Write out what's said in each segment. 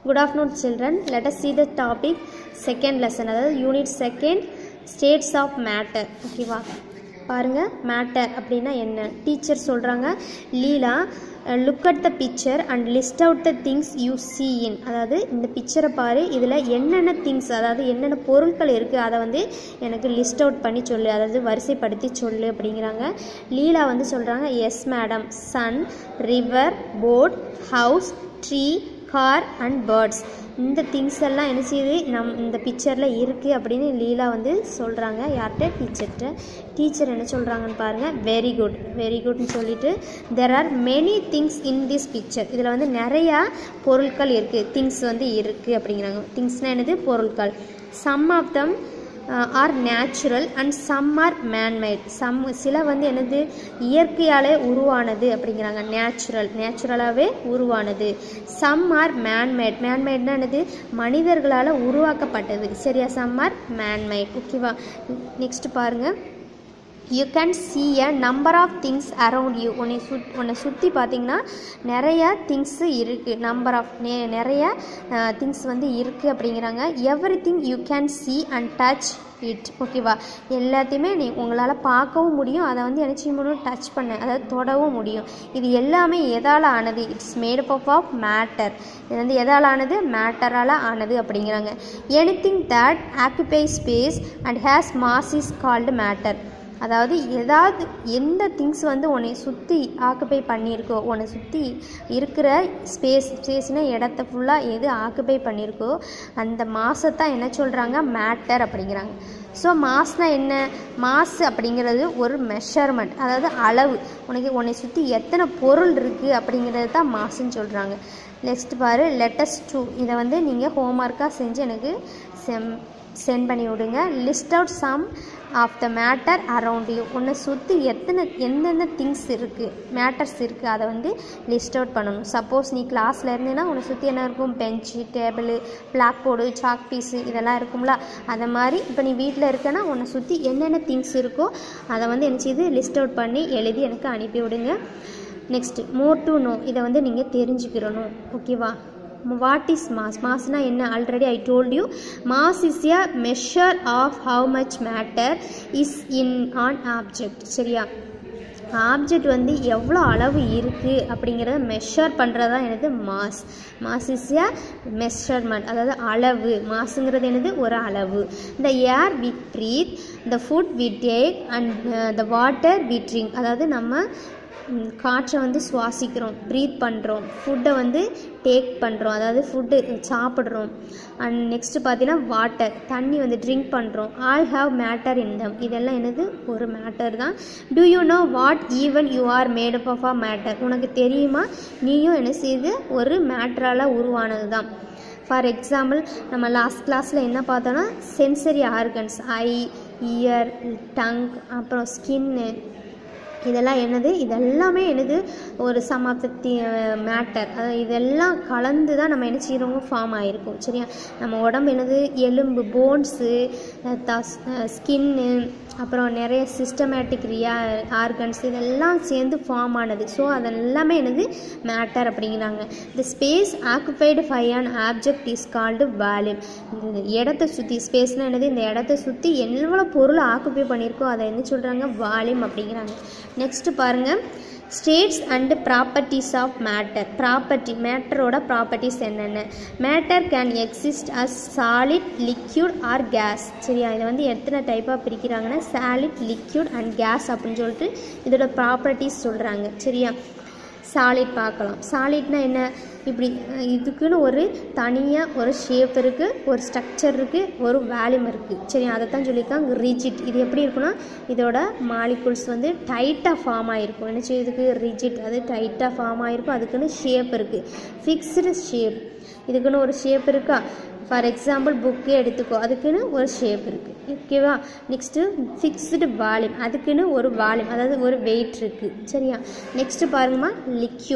Good afternoon children. Let us see the topic second lesson. அதாவது unit second states of matter. ஓகேவா, பாருங்க matter அப்படின்னா என்ன. Teacher சொல்கிறாங்க, Leela look at the picture and list out the things you see in. அதாவது இந்த பிக்சரை பாரு, இதில் என்னென்ன திங்ஸ், அதாவது என்னென்ன பொருட்கள் இருக்குது அதை வந்து எனக்கு லிஸ்ட் அவுட் பண்ணி சொல்லு, அதாவது வரிசைப்படுத்தி சொல்லு அப்படிங்கிறாங்க. லீலா வந்து சொல்கிறாங்க, எஸ் மேடம், sun, river, boat, house, tree, car and birds. இந்த திங்ஸ் எல்லாம் என்ன செய்யுது, இந்த பிக்சரில் இருக்குது அப்படின்னு லீலா வந்து சொல்கிறாங்க. யார்கிட்ட? டீச்சர்கிட்ட. டீச்சர் என்ன சொல்கிறாங்கன்னு பாருங்கள். வெரி குட், வெரி குட்னு சொல்லிட்டு, there are many things in this picture. இதில் வந்து நிறையா பொருட்கள் இருக்குது, திங்ஸ் வந்து இருக்குது அப்படிங்கிறாங்க. திங்ஸ்னால் என்னது? பொருட்கள். Some of them are natural and some are manmade. சில வந்து என்னது, இயற்கையாலே உருவானது அப்படிங்கிறாங்க. நேச்சுரலாகவே உருவானது. Some are man-made. மேன்மேட்னா என்னது? மனிதர்களால் உருவாக்கப்பட்டது. சரியா? Some are manmade. ஓகேவா, நெக்ஸ்ட் பாருங்கள். You can see a number of things around you. உன்னை சுற்றி பார்த்தீங்கன்னா நிறைய திங்ஸு இருக்குது. நம்பர் ஆஃப் நிறைய திங்ஸ் வந்து இருக்குது அப்படிங்கிறாங்க. Everything you can see and touch it. ஓகேவா, எல்லாத்தையுமே உங்களால் பார்க்கவும் முடியும், அதை வந்து என்ன செய்ய முடியும்? டச் பண்ண, அதாவது தொடவும் முடியும். இது எல்லாமே எதால் ஆனது? It's made up of matter. இது வந்து எதால் ஆனது? மேட்டரால் ஆனது அப்படிங்கிறாங்க. Anything that occupy space and has mass is called matter. அதாவது எந்த திங்ஸ் வந்து உன்னை சுற்றி ஆக்குபை பண்ணியிருக்கோ, உன்னை சுற்றி இருக்கிற ஸ்பேஸ்னால் இடத்த ஃபுல்லாக எது ஆக்குபை பண்ணியிருக்கோ அந்த மாசத்தான் என்ன சொல்கிறாங்க? மேட்டர் அப்படிங்கிறாங்க. ஸோ மாஸ்னால் என்ன? மாஸ் அப்படிங்கிறது ஒரு மெஷர்மெண்ட், அதாவது அளவு. உன்னை சுற்றி எத்தனை பொருள் இருக்குது அப்படிங்கிறது தான் மாசுன்னு சொல்கிறாங்க. நெக்ஸ்ட் பாரு, லெட்டஸ் 2. இதை வந்து நீங்கள் ஹோம்ஒர்க்காக செஞ்சு எனக்கு சென்ட் பண்ணி விடுங்க. List out some of the matter around you. உன்னை சுற்றி எந்தெந்த திங்ஸ் இருக்குது, மேட்டர்ஸ் இருக்குது, அதை வந்து லிஸ்ட் அவுட் பண்ணணும். சப்போஸ் நீ கிளாஸில் இருந்தேன்னா உன்னை சுற்றி என்ன இருக்கும்? Bench, table, blackboard, chalk piece இதெல்லாம் இருக்கும்ல. அதை மாதிரி இப்போ நீ வீட்டில் இருக்கேன்னா உன்னை சுற்றி என்னென்ன திங்ஸ் இருக்கோ அதை வந்து என்ன செய்யுது? லிஸ்ட் அவுட் பண்ணி எழுதி எனக்கு அனுப்பி விடுங்க. Next more to know. இதை வந்து நீங்கள் தெரிஞ்சுக்கிறணும். ஓகேவா, வாட் இஸ் மாஸ்? மாஸ்னா என்ன? Already I told you. Mass is a measure of how much matter is in an object. சரியா, ஆப்ஜெக்ட் வந்து எவ்வளோ அளவு இருக்குது அப்படிங்கிறத மெஷர் பண்ணுறது தான் என்னது? Mass. Mass is a measurement, அதாவது அளவு. மாஸுங்கிறது என்னது? ஒரு அளவு. The air we breathe, the food we take and the water we drink. அதாவது நம்ம காற்றை வந்து சுவாசிக்கிறோம், ப்ரீத் பண்ணுறோம், ஃபுட்டை வந்து டேக் பண்ணுறோம், அதாவது ஃபுட்டு சாப்பிட்றோம். அண்ட் நெக்ஸ்ட்டு பார்த்தீங்கன்னா வாட்டர், தண்ணி வந்து ட்ரிங்க் பண்ணுறோம். All have matter in them. இதெல்லாம் என்னது? ஒரு மேட்டர் தான். Do you know what even you are made up of matter? உனக்கு தெரியுமா நீயும் என்ன செய்யுது? ஒரு மேட்டரால் உருவானது தான். ஃபார் எக்ஸாம்பிள், நம்ம லாஸ்ட் கிளாஸில் என்ன பார்த்தோன்னா sensory organs, eye, ear, tongue, அப்புறம் ஸ்கின்னு, இதெல்லாம் என்னது? இதெல்லாமே என்னது? ஒரு சம் ஆஃப் த மேட்டர். அதாவது இதெல்லாம் கலந்து தான் நம்ம என்ன செய்கிறோமோ ஃபார்ம் ஆகிருக்கும். சரியா, நம்ம உடம்பு என்னது? எலும்பு, போன்ஸு, ஸ்கின்னு, அப்புறம் நிறைய சிஸ்டமேட்டிக் ஆர்கன்ஸ் இதெல்லாம் சேர்ந்து ஃபார்ம் ஆனது. ஸோ அதெல்லாமே என்னது? மேட்டர் அப்படிங்கிறாங்க. The space occupied by an object is called volume. இந்த இடத்தை சுற்றி, ஸ்பேஸ்னால் என்னது? இந்த இடத்த சுற்றி எவ்வளோ பொருள் ஆக்குபை பண்ணியிருக்கோ அதை என்ன சொல்கிறாங்க? வால்யூம் அப்படிங்கிறாங்க. நெக்ஸ்ட் பாருங்கள், states and properties of matter. Property, மேட்டரோட ப்ராப்பர்ட்டிஸ் என்னென்ன? Matter can exist as solid, liquid or gas. சரியா, இதை வந்து எத்தனை டைப்பாக பிரிக்கிறாங்கன்னா சாலிட், லிக்யூட் அண்ட் கேஸ் அப்படின்னு சொல்லிட்டு இதோட ப்ராப்பர்ட்டிஸ் சொல்கிறாங்க. சரியா, சாலிட் பார்க்கலாம். சாலிட்னா என்ன? இப்படி இதுக்குன்னு ஒரு தனியாக ஒரு ஷேப் இருக்குது, ஒரு ஸ்ட்ரக்சர் இருக்குது, ஒரு வேல்யூம் இருக்குது. சரி, அதை தான் சொல்லியிருக்காங்க ரிஜிட். இது எப்படி இருக்குன்னா இதோட மாலிகுல்ஸ் வந்து டைட்டாக ஃபார்ம் ஆகிருக்கும். என்ன செய்யுதுக்கு? ரிஜிட், அது டைட்டாக ஃபார்ம் ஆகிருக்கும். அதுக்குன்னு ஷேப் இருக்குது, ஃபிக்ஸ்டு ஷேப். இதுக்குன்னு ஒரு ஷேப் இருக்கா? ஃபார் எக்ஸாம்பிள் புக்கே எடுத்துக்கோ, அதுக்குன்னு ஒரு ஷேப் இருக்குது. ஓகேவா, நெக்ஸ்ட்டு ஃபிக்ஸ்டு வால்யூம், அதுக்குன்னு ஒரு வால்யூம், அதாவது ஒரு வெயிட் இருக்குது. சரியா, நெக்ஸ்ட்டு பாருங்கம்மா லிக்யூட்.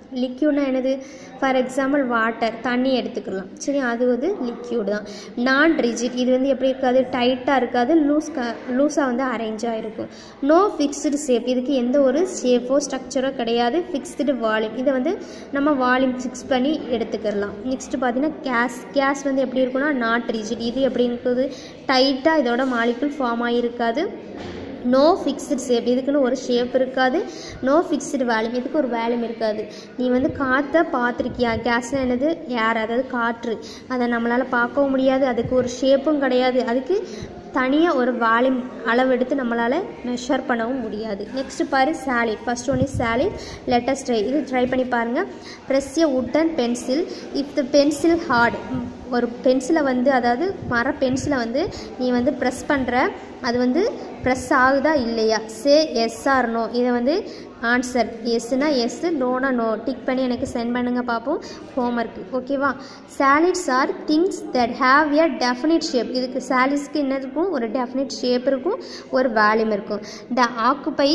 லிக்யூட்னா என்னது? ஃபார் எக்ஸாம்பிள் வாட்டர், தண்ணி எடுத்துக்கலாம். சரி, அது வந்து லிக்யூட் தான். நான் ரிஜிட், இது வந்து எப்படி இருக்காது? டைட்டாக இருக்காது, லூஸாக வந்து அரேஞ்சாக இருக்கும். நோ ஃபிக்ஸ்டு ஷேப், இதுக்கு எந்த ஒரு ஷேப்போ ஸ்ட்ரக்சரோ கிடையாது. ஃபிக்ஸ்டு வால்யூம், இதை வந்து நம்ம வால்யூம் ஃபிக்ஸ் பண்ணி எடுத்துக்கலாம். நெக்ஸ்ட்டு பார்த்தீங்கன்னா கேஸ் வந்து எப்படி இருக்குன்னா நாட் ரிஜிட், இது எப்படி இருக்குது? டைட்டாக இதோட மாலிகுல் ஃபார்ம் ஆகியிருக்காது. நோ ஃபிக்ஸ்டு ஷேப், இதுக்குன்னு ஒரு ஷேப் இருக்காது. நோ ஃபிக்ஸ்டு வேல்யூம், இதுக்கு ஒரு வேல்யூம் இருக்காது. நீ வந்து காற்றை பார்த்துருக்கியா? கேஸ்னால் என்னது? ஏர், அதாவது காற்று. அதை நம்மளால் பார்க்கவும் முடியாது, அதுக்கு ஒரு ஷேப்பும் கிடையாது. அதுக்கு தனியாக ஒரு வால்யூம் அளவு எடுத்து நம்மளால் மெஷர் பண்ணவும் முடியாது. நெக்ஸ்ட் பாரு solid. First one is solid. Let's try, இது ட்ரை பண்ணி பாருங்கள். Press a wooden pencil if the pencil hard, ஒரு பென்சிலை வந்து அதாவது மர பென்சிலை வந்து நீ வந்து ப்ரெஸ் பண்ணுற, அது வந்து ப்ரெஸ் ஆகுதா இல்லையா? Say yes or no. இதை வந்து ஆன்சர் எஸ்னா எஸ், நோனா நோ. டிக் பண்ணி எனக்கு சென்ட் பண்ணுங்க பார்ப்போம் ஹோம்ஒர்க்கு. ஓகேவா? Solids are things that have a definite shape. இதுக்கு சாலிட்ஸ்க்கு என்ன இருக்கும்? ஒரு டெஃபினிட் ஷேப் இருக்கும், ஒரு வேல்யூம் இருக்கும். த ஆக்குபை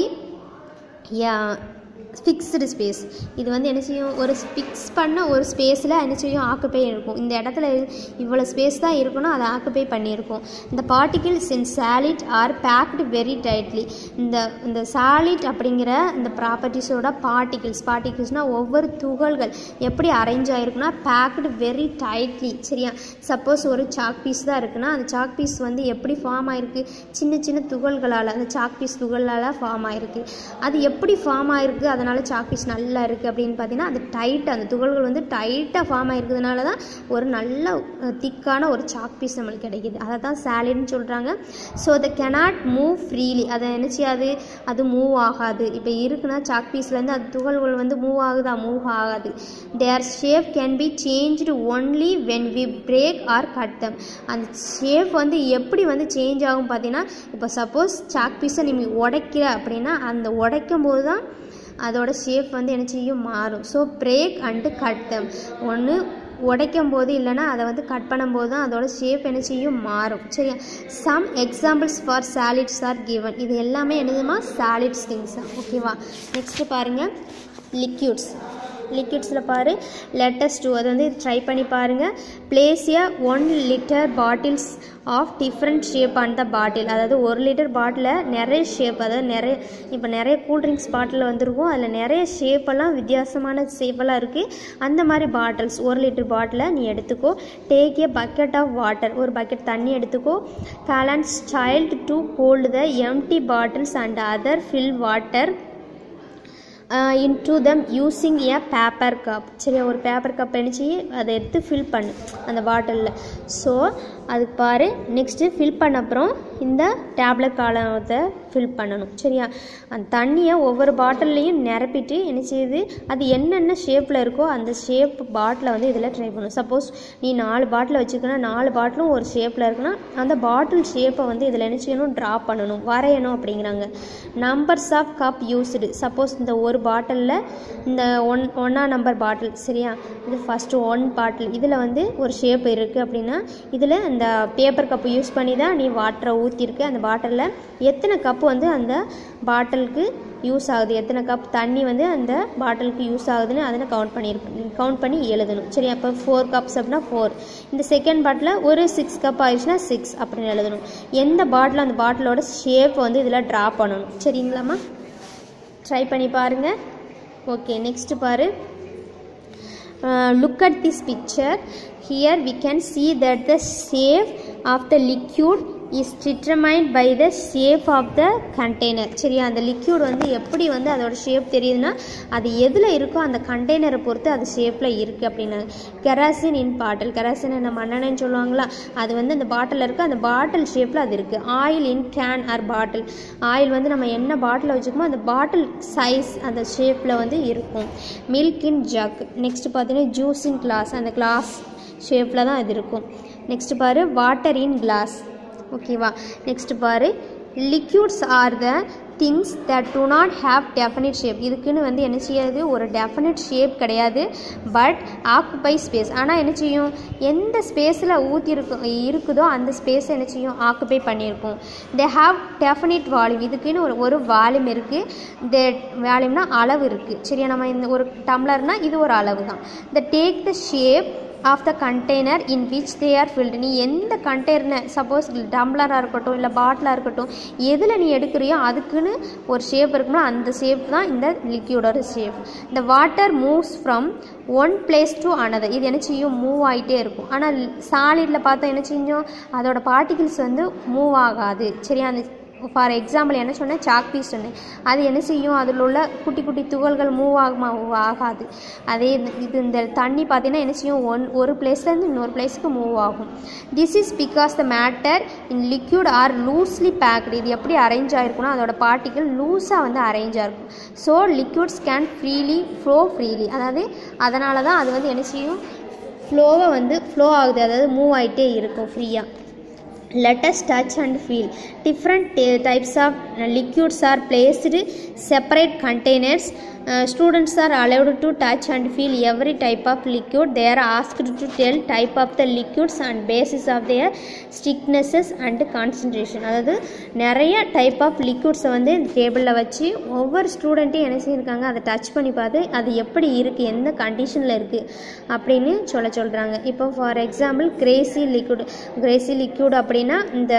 ஃபிக்ஸ்டு ஸ்பேஸ், இது வந்து என்ன செய்யும்? ஒரு ஃபிக்ஸ் பண்ண ஒரு ஸ்பேஸில் என்ன செய்யும்? ஆக்குபை இருக்கும். இந்த இடத்துல இவ்வளோ ஸ்பேஸ் தான் இருக்கணும், அதை ஆக்குபை பண்ணியிருக்கும். இந்த particles in solid are packed very tightly. இந்த சாலிட் அப்படிங்கிற இந்த ப்ராப்பர்ட்டிஸோட பார்ட்டிகிள்ஸ்னால் ஒவ்வொரு துகள்கள் எப்படி அரேஞ்ச் ஆகிருக்குன்னா பேக்டு வெரி டைட்லி. சரியா? சப்போஸ் ஒரு சாக் பீஸ் தான் இருக்குன்னா அந்த சாக் பீஸ் வந்து எப்படி ஃபார்ம் ஆகிருக்கு? சின்ன சின்ன துகள்களால், அந்த சாக் பீஸ் துகளால் ஃபார்ம் ஆகிருக்கு. அது எப்படி ஃபார்ம் ஆகிருக்கு? அதனால் சாக் பீஸ் நல்லா இருக்குது அப்படின்னு பார்த்தீங்கன்னா அது டைட்டாக, அந்த துகள்கள் வந்து டைட்டாக ஃபார்ம் ஆகிருக்கிறதுனால தான் ஒரு நல்ல திக்கான ஒரு சாக் பீஸ் நம்மளுக்கு கிடைக்கிது. அதை தான் சாலிட்னு சொல்கிறாங்க. So they cannot move freely, அதை என்ன செய்யாது? அது மூவ் ஆகாது. இப்போ இருக்குன்னா சாக் பீஸ்லேருந்து அது துகள்கள் வந்து மூவ் ஆகுதா? மூவ் ஆகாது. Their shape can be changed only when we break or cut them. அந்த ஷேப் வந்து எப்படி வந்து சேஞ்ச் ஆகும் பார்த்தீங்கன்னா, இப்போ சப்போஸ் சாக் பீஸை நீங்கள் உடைக்கிற அப்படின்னா அந்த உடைக்கும் போது தான் அதோட ஷேப் வந்து என்ன செய்யும்? மாறும். So break and cut them, ஒன்று உடைக்கும் போது இல்லைனா அதை வந்து கட் பண்ணும்போது தான் அதோட ஷேப் என்ன செய்யும்? மாறும். சரியா? Some examples for solids are given. இது எல்லாமே என்னதுமா? Solids things. ஓகேவா? நெக்ஸ்ட்டு பாருங்கள் லிக்விட்ஸில் பாரு லெட்டஸ் 2, அது வந்து ட்ரை பண்ணி பாருங்கள். Place a 1 litre bottles of different shape on the bottle. அதாவது 1 லிட்டர் பாட்டிலில் நிறைய ஷேப், அதாவது இப்போ நிறைய கூல்ட்ரிங்க்ஸ் பாட்டில் வந்துருக்கும், அதில் நிறைய ஷேப்பெல்லாம் வித்தியாசமான ஷேப்பெல்லாம் இருக்குது. அந்த மாதிரி பாட்டில்ஸ் 1 லிட்டர் பாட்டிலை நீ எடுத்துக்கோ. Take a bucket of water, ஒரு பக்கெட் தண்ணி எடுத்துக்கோ. Balance child to hold the empty bottles and other fill water into them using a paper cup. சரியா? ஒரு பேப்பர் கப் அணிச்சு அதை எடுத்து ஃபில் பண்ணு அந்த பாட்டிலில். ஸோ அதுக்கு பாரு. நெக்ஸ்ட்டு ஃபில் பண்ண அப்புறம் இந்த டேப்லெட் காலத்தை ஃபில் பண்ணணும். சரியா? அந்த தண்ணியை ஒவ்வொரு பாட்டில்லையும் நிரப்பிட்டு என்ன செய்யுது? அது என்னென்ன ஷேப்பில் இருக்கோ அந்த ஷேப் பாட்டிலை வந்து இதில் ட்ரை பண்ணணும். சப்போஸ் நீ 4 பாட்டில் வச்சுக்கன்னா 4 பாட்டிலும் ஒரு ஷேப்பில் இருக்குன்னா அந்த பாட்டில் ஷேப்பை வந்து இதில் என்ன செய்யணும்? ட்ரா பண்ணணும், வரையணும் அப்படிங்கிறாங்க. Numbers of cup used. Suppose இந்த ஒரு பாட்டிலில் இந்த 1ஆம் நம்பர் பாட்டில், சரியா? இது ஃபஸ்ட்டு 1 பாட்டில், இதில் வந்து ஒரு ஷேப் இருக்குது அப்படின்னா இதில் இந்த பேப்பர் கப்பு யூஸ் பண்ணி தான் நீ வாட்டரை ஊற்றிருக்கு. அந்த பாட்டிலில் எத்தனை கப்பு வந்து அந்த பாட்டிலுக்கு யூஸ் ஆகுது, எத்தனை கப் தண்ணி வந்து அந்த பாட்டிலுக்கு யூஸ் ஆகுதுன்னு அதில் கவுண்ட் பண்ணி எழுதணும். சரி? அப்போ 4 கப்ஸ் அப்படின்னா 4. இந்த செகண்ட் பாட்டில் ஒரு 6 கப் ஆயிடுச்சுன்னா 6 அப்படின்னு எழுதணும். எந்த பாட்டில் அந்த பாட்டிலோட ஷேப் வந்து இதில் ட்ரா பண்ணணும். சரிங்களாம்மா? ட்ரை பண்ணி பாருங்கள். ஓகே, நெக்ஸ்ட்டு பாரு. Look at this picture. Here we can see that the shape of the liquid is determined by the shape of the container. சரியா? அந்த லிக்யூட் வந்து எப்படி வந்து அதோட ஷேப் தெரியுதுன்னா அது எதில் இருக்கோ அந்த கண்டெய்னரை பொறுத்து அது ஷேப்பில் இருக்குது அப்படின்னா. கெராசின் இன் பாட்டில், கெராசின் நம்ம மண்ணெண்ணெய்னு சொல்லுவாங்களா, அது வந்து அந்த பாட்டில் இருக்குது, அந்த பாட்டில் ஷேப்பில் அது இருக்குது. Oil in can or bottle, oil வந்து நம்ம என்ன பாட்டில் வச்சுக்கோமோ அந்த பாட்டில் சைஸ் அந்த ஷேப்பில் வந்து இருக்கும். Milk in jug. நெக்ஸ்ட் பார்த்தீங்கன்னா ஜூஸ் இன் கிளாஸ், அந்த கிளாஸ் ஷேப்பில் தான் அது இருக்கும். நெக்ஸ்ட் பாரு வாட்டர் இன் கிளாஸ். ஓகேவா? நெக்ஸ்ட் பாரு liquids are the things that do not have definite shape. இதுக்குன்னு வந்து என்ன செய்யாது, ஒரு definite shape கிடையாது, but occupy space. ஆனால் என்ன செய்யும், எந்த ஸ்பேஸில் இருக்குதோ அந்த ஸ்பேஸை என்ன செய்யும், ஆக்குப்பை பண்ணியிருக்கும். they have definite volume. இதுக்குன்னு ஒரு வால்யூம் இருக்குது. இந்த வால்யூம்னா அளவு இருக்குது. சரியா, நம்ம இந்த ஒரு டம்ளர்னா இது ஒரு அளவு தான். they take the shape of the container in which they are filled. நீ எந்த கண்டெய்னர், சப்போஸ் டம்ளராக இருக்கட்டும் இல்லை பாட்டிலாக இருக்கட்டும், எதில் நீ எடுக்கிறியோ அதுக்குன்னு ஒரு ஷேப் இருக்குன்னா அந்த ஷேப் தான் இந்த லிக்யூடோட ஷேப். இந்த water moves from one place to another. இது என்ன செய்யும், மூவ் ஆகிட்டே இருக்கும். ஆனால் சாலிடில் பார்த்தா என்ன செஞ்சோம், அதோட பார்ட்டிகிள்ஸ் வந்து மூவ் ஆகாது. சரியா, அந்த ஃபார் எக்ஸாம்பிள் என்ன சொன்னேன், சாக் பீஸ் சொன்னேன். அது என்ன செய்யும், அதில் உள்ள குட்டி குட்டி துகள்கள் மூவ் ஆகாது. அதே இது இந்த தண்ணி பார்த்தீங்கன்னா என்ன செய்யும், ஒரு பிளேஸ்லேருந்து இன்னொரு பிளேஸுக்கு மூவ் ஆகும். This is because the matter in liquid are loosely packed. இது எப்படி அரேஞ்ச் ஆகிருக்குன்னா அதோட பார்ட்டிகள் லூஸாக வந்து அரேஞ்ச் ஆகிருக்கும். So liquids can flow freely. அதாவது அதனால தான் அது வந்து என்ன செய்யும், ஃப்ளோ ஆகுது, அதாவது மூவ் ஆகிட்டே இருக்கும் ஃப்ரீயாக. Let us touch and feel. Different types of liquids are placed separate containers. Students are allowed to touch and feel every type of liquid. They are asked to tell type of the liquids and basis of their thicknesses and concentration. அதாவது நிறைய type of லிக்விட்ஸை வந்து டேபிளில் வச்சு ஒவ்வொரு ஸ்டூடெண்ட்டையும் என்ன செய்யிருக்காங்க, அதை touch பண்ணி பார்த்து அது எப்படி இருக்குது, எந்த கண்டிஷனில் இருக்குது அப்படின்னு சொல்கிறாங்க. இப்போ ஃபார் எக்ஸாம்பிள் கிரேசி லிக்விட் அப்படின்னா இந்த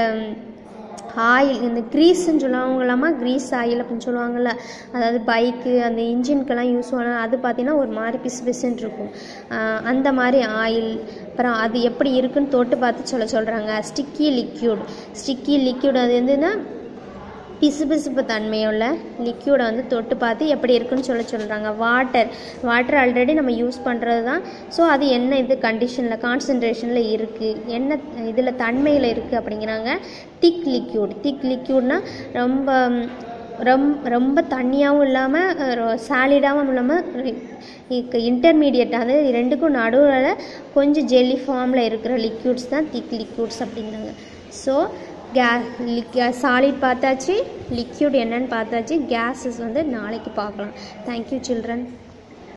ஆயில், இந்த க்ரீஸ்ன்னு சொல்லுவாங்களாமா, க்ரீஸ் ஆயில் அப்படின்னு சொல்லுவாங்கள்ல, அதாவது பைக்கு அந்த இன்ஜின்கெல்லாம் யூஸ் பண்ண, அது பார்த்திங்கன்னா ஒரு மாதிரி பிசுன்னு இருக்கும். அந்த மாதிரி ஆயில். அப்புறம் அது எப்படி இருக்குன்னு தொட்டு பார்த்து சொல்கிறாங்க. ஸ்டிக்கி லிக்யூட் அது வந்துன்னா பிசுபிசுப்பு தன்மையுள்ள லிக்யூடை வந்து தொட்டு பார்த்து எப்படி இருக்குன்னு சொல்கிறாங்க. வாட்டர் ஆல்ரெடி நம்ம யூஸ் பண்ணுறது தான். ஸோ அது என்ன இது கண்டிஷனில், கான்சன்ட்ரேஷனில் இருக்குது, என்ன இதில் தன்மையில் இருக்குது அப்படிங்கிறாங்க. திக் லிக்யூட்னா ரொம்ப தண்ணியாகவும் இல்லாமல் சாலிடாகவும் இல்லாமல் இன்டர்மீடியட், அதாவது ரெண்டுக்கும் நடுவில் கொஞ்சம் ஜெல்லி ஃபார்மில் இருக்கிற லிக்யூட்ஸ் தான் திக் லிக்யூட்ஸ் அப்படிங்கிறாங்க. ஸோ சாலிட் பார்த்தாச்சு, லிக்யூட் என்னன்னு பார்த்தாச்சு, கேஸஸ் வந்து நாளைக்கு பார்க்கலாம். Thank you children.